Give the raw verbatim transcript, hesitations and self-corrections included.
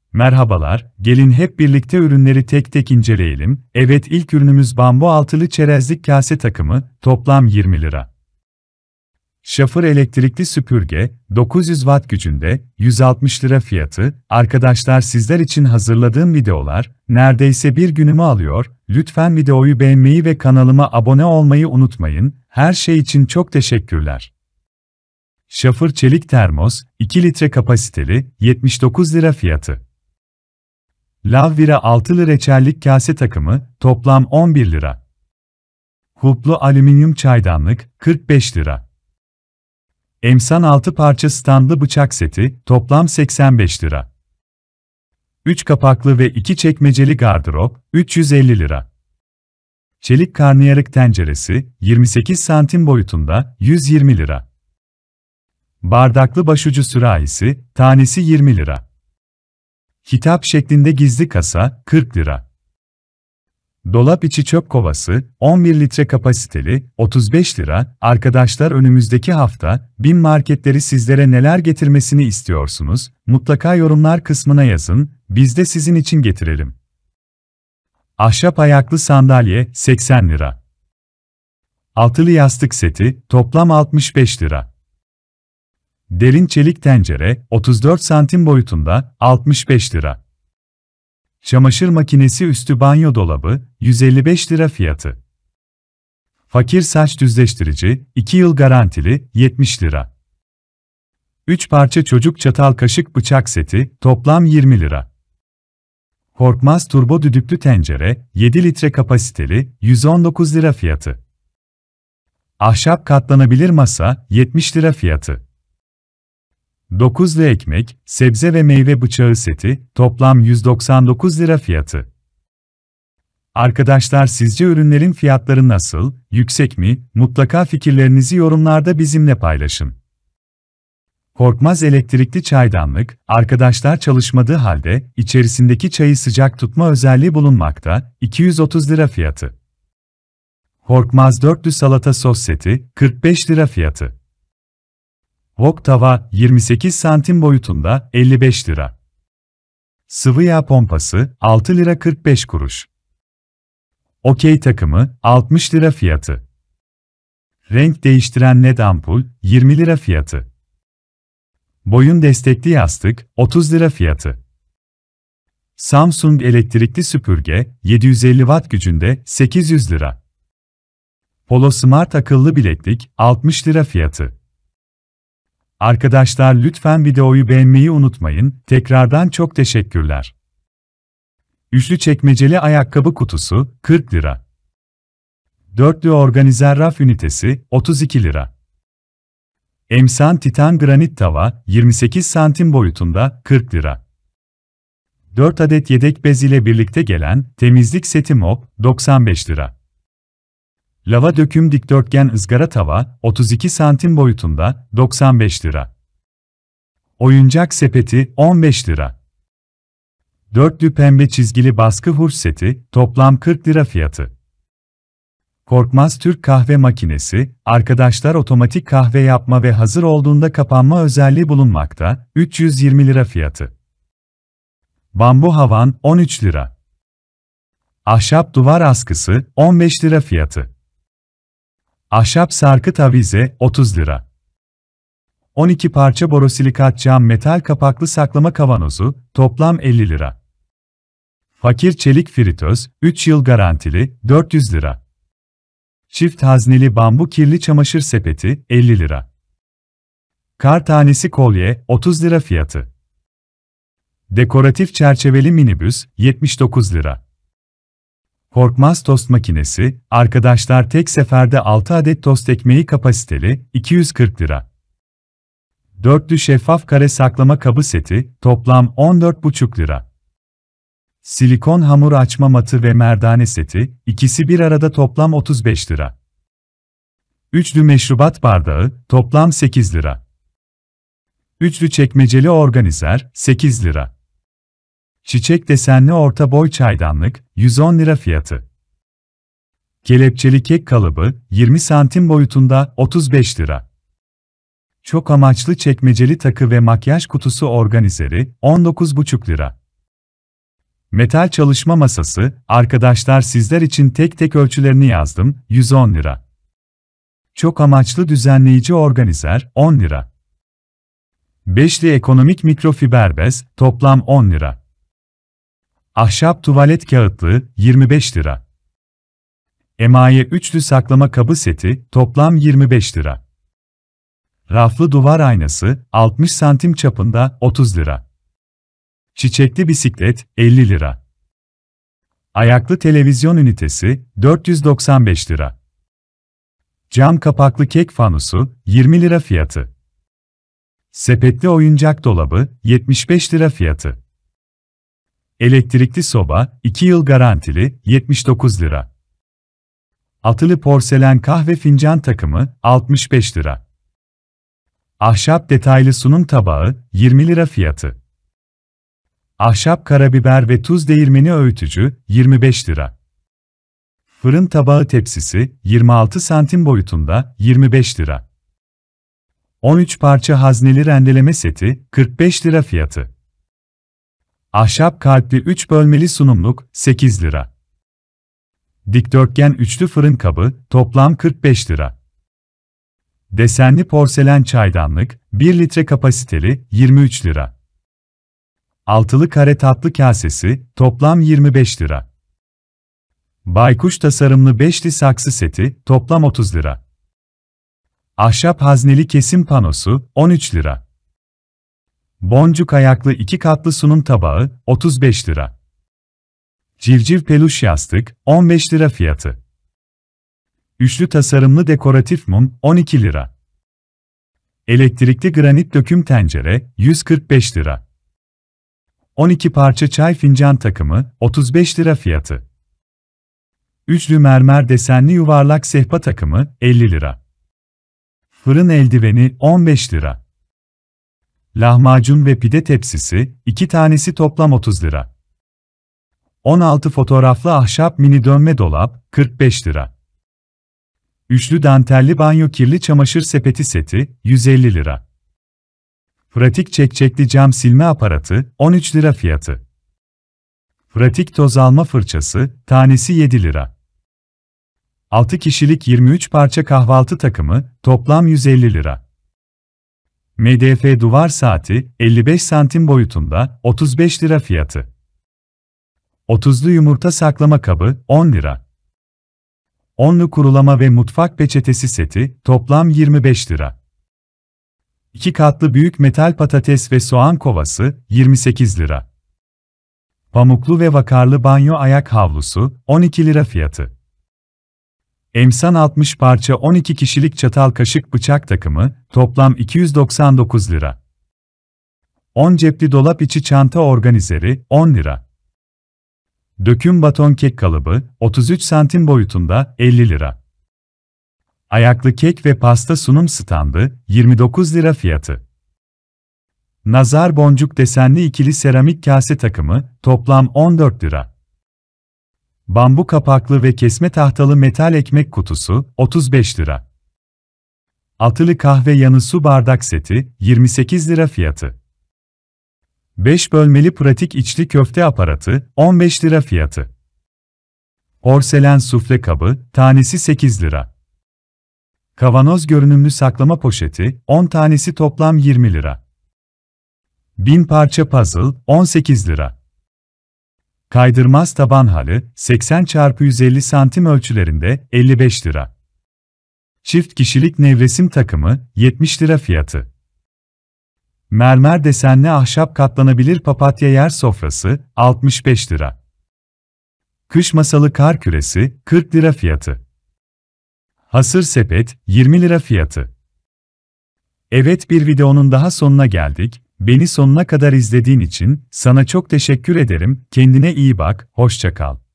Merhabalar, gelin hep birlikte ürünleri tek tek inceleyelim. Evet, ilk ürünümüz bambu altılı çerezlik kase takımı, toplam yirmi lira. Şafır elektrikli süpürge, dokuz yüz watt gücünde, yüz altmış lira fiyatı. Arkadaşlar, sizler için hazırladığım videolar, neredeyse bir günümü alıyor. Lütfen videoyu beğenmeyi ve kanalıma abone olmayı unutmayın. Her şey için çok teşekkürler. Şafır çelik termos, iki litre kapasiteli, yetmiş dokuz lira fiyatı. Lavvira altılı reçellik kase takımı, toplam on bir lira. Hulplu alüminyum çaydanlık, kırk beş lira. Emsan altı parça standlı bıçak seti, toplam seksen beş lira. üç kapaklı ve iki çekmeceli gardırop, üç yüz elli lira. Çelik karnıyarık tenceresi, yirmi sekiz santim boyutunda, yüz yirmi lira. Bardaklı başucu sürahisi, tanesi yirmi lira. Kitap şeklinde gizli kasa, kırk lira. Dolap içi çöp kovası, on bir litre kapasiteli, otuz beş lira. Arkadaşlar, önümüzdeki hafta BİM marketleri sizlere neler getirmesini istiyorsunuz? Mutlaka yorumlar kısmına yazın, biz de sizin için getirelim. Ahşap ayaklı sandalye, seksen lira. Altılı yastık seti, toplam altmış beş lira. Derin çelik tencere, otuz dört santim boyutunda, altmış beş lira. Çamaşır makinesi üstü banyo dolabı, yüz elli beş lira fiyatı. Fakir saç düzleştirici, iki yıl garantili, yetmiş lira. üç parça çocuk çatal kaşık bıçak seti, toplam yirmi lira. Korkmaz turbo düdüklü tencere, yedi litre kapasiteli, yüz on dokuz lira fiyatı. Ahşap katlanabilir masa, yetmiş lira fiyatı. dokuzlu ekmek, sebze ve meyve bıçağı seti, toplam yüz doksan dokuz lira fiyatı. Arkadaşlar, sizce ürünlerin fiyatları nasıl, yüksek mi? Mutlaka fikirlerinizi yorumlarda bizimle paylaşın. Korkmaz elektrikli çaydanlık, arkadaşlar çalışmadığı halde, içerisindeki çayı sıcak tutma özelliği bulunmakta, iki yüz otuz lira fiyatı. Korkmaz dörtlü salata sos seti, kırk beş lira fiyatı. Wok tava, yirmi sekiz santim boyutunda, elli beş lira. Sıvı yağ pompası, altı lira kırk beş kuruş. Okey takımı, altmış lira fiyatı. Renk değiştiren led ampul, yirmi lira fiyatı. Boyun destekli yastık, otuz lira fiyatı. Samsung elektrikli süpürge, yedi yüz elli watt gücünde, sekiz yüz lira. Polo Smart akıllı bileklik, altmış lira fiyatı. Arkadaşlar, lütfen videoyu beğenmeyi unutmayın. Tekrardan çok teşekkürler. Üçlü çekmeceli ayakkabı kutusu, kırk lira. Dörtlü organizer raf ünitesi, otuz iki lira. Emsan titan granit tava, yirmi sekiz santim boyutunda, kırk lira. dört adet yedek bez ile birlikte gelen temizlik seti mop, doksan beş lira. Lava döküm dikdörtgen ızgara tava, otuz iki santim boyutunda, doksan beş lira. Oyuncak sepeti, on beş lira. Dörtlü pembe çizgili baskı hurç seti, toplam kırk lira fiyatı. Korkmaz Türk kahve makinesi, arkadaşlar otomatik kahve yapma ve hazır olduğunda kapanma özelliği bulunmakta, üç yüz yirmi lira fiyatı. Bambu havan, on üç lira. Ahşap duvar askısı, on beş lira fiyatı. Ahşap sarkıt avize, otuz lira. on iki parça borosilikat cam metal kapaklı saklama kavanozu, toplam elli lira. Fakir çelik fritöz, üç yıl garantili, dört yüz lira. Çift hazneli bambu kirli çamaşır sepeti, elli lira. Kar tanesi kolye, otuz lira fiyatı. Dekoratif çerçeveli minibüs, yetmiş dokuz lira. Korkmaz tost makinesi, arkadaşlar tek seferde altı adet tost ekmeği kapasiteli, iki yüz kırk lira. Dörtlü şeffaf kare saklama kabı seti, toplam on dört buçuk lira. Silikon hamur açma matı ve merdane seti, ikisi bir arada toplam otuz beş lira. Üçlü meşrubat bardağı, toplam sekiz lira. Üçlü çekmeceli organizer, sekiz lira. Çiçek desenli orta boy çaydanlık, yüz on lira fiyatı. Kelepçeli kek kalıbı, yirmi santim boyutunda, otuz beş lira. Çok amaçlı çekmeceli takı ve makyaj kutusu organizeri, on dokuz buçuk lira. Metal çalışma masası, arkadaşlar sizler için tek tek ölçülerini yazdım, yüz on lira. Çok amaçlı düzenleyici organizer, on lira. Beşli ekonomik mikrofiber bez, toplam on lira. Ahşap tuvalet kağıtlığı, yirmi beş lira. Emaye üçlü saklama kabı seti, toplam yirmi beş lira. Raflı duvar aynası, altmış santim çapında, otuz lira. Çiçekli bisiklet, elli lira. Ayaklı televizyon ünitesi, dört yüz doksan beş lira. Cam kapaklı kek fanusu, yirmi lira fiyatı. Sepetli oyuncak dolabı, yetmiş beş lira fiyatı. Elektrikli soba, iki yıl garantili, yetmiş dokuz lira. Atılı porselen kahve fincan takımı, altmış beş lira. Ahşap detaylı sunum tabağı, yirmi lira fiyatı. Ahşap karabiber ve tuz değirmeni öğütücü, yirmi beş lira. Fırın tabağı tepsisi, yirmi altı santim boyutunda, yirmi beş lira. on üç parça hazneli rendeleme seti, kırk beş lira fiyatı. Ahşap kalpli üç bölmeli sunumluk, sekiz lira. Dikdörtgen üçlü fırın kabı, toplam kırk beş lira. Desenli porselen çaydanlık, bir litre kapasiteli, yirmi üç lira. Altılı kare tatlı kasesi, toplam yirmi beş lira. Baykuş tasarımlı beşli saksı seti, toplam otuz lira. Ahşap hazneli kesim panosu, on üç lira. Boncuk ayaklı iki katlı sunum tabağı, otuz beş lira. Civciv peluş yastık, on beş lira fiyatı. Üçlü tasarımlı dekoratif mum, on iki lira. Elektrikli granit döküm tencere, yüz kırk beş lira. on iki parça çay fincan takımı, otuz beş lira fiyatı. Üçlü mermer desenli yuvarlak sehpa takımı, elli lira. Fırın eldiveni, on beş lira. Lahmacun ve pide tepsisi, iki tanesi toplam otuz lira. on altı fotoğraflı ahşap mini dönme dolap, kırk beş lira. Üçlü dantelli banyo kirli çamaşır sepeti seti, yüz elli lira. Pratik çekçekli cam silme aparatı, on üç lira fiyatı. Pratik toz alma fırçası, tanesi yedi lira. altı kişilik yirmi üç parça kahvaltı takımı, toplam yüz elli lira. M D F duvar saati, elli beş santim boyutunda, otuz beş lira fiyatı. otuzlu yumurta saklama kabı, on lira. onlu kurulama ve mutfak peçetesi seti, toplam yirmi beş lira. iki katlı büyük metal patates ve soğan kovası, yirmi sekiz lira. Pamuklu ve vakarlı banyo ayak havlusu, on iki lira fiyatı. Emsan altmış parça on iki kişilik çatal kaşık bıçak takımı, toplam iki yüz doksan dokuz lira. on cepli dolap içi çanta organizeri, on lira. Döküm baton kek kalıbı, otuz üç santim boyutunda, elli lira. Ayaklı kek ve pasta sunum standı, yirmi dokuz lira fiyatı. Nazar boncuk desenli ikili seramik kase takımı, toplam on dört lira. Bambu kapaklı ve kesme tahtalı metal ekmek kutusu, otuz beş lira. Altılı kahve yanı su bardak seti, yirmi sekiz lira fiyatı. beş bölmeli pratik içli köfte aparatı, on beş lira fiyatı. Porselen sufle kabı, tanesi sekiz lira. Kavanoz görünümlü saklama poşeti, on tanesi toplam yirmi lira. bin parça puzzle, on sekiz lira. Kaydırmaz taban halı, seksen çarpı yüz elli santim ölçülerinde, elli beş lira. Çift kişilik nevresim takımı, yetmiş lira fiyatı. Mermer desenli ahşap katlanabilir papatya yer sofrası, altmış beş lira. Kış masalı kar küresi, kırk lira fiyatı. Hasır sepet, yirmi lira fiyatı. Evet, bir videonun daha sonuna geldik. Beni sonuna kadar izlediğin için sana çok teşekkür ederim. Kendine iyi bak, hoşça kal.